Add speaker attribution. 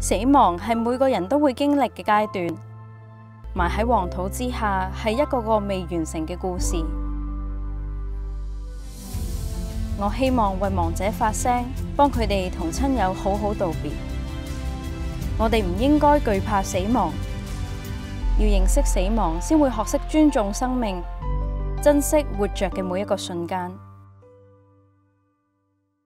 Speaker 1: 死亡係每個人都會經歷嘅階段，埋喺黃土之下係一個個未完成嘅故事。我希望為亡者發聲，幫佢哋同親友好好道別。我哋唔應該懼怕死亡，要認識死亡，先會學識尊重生命，珍惜活着嘅每一個瞬間。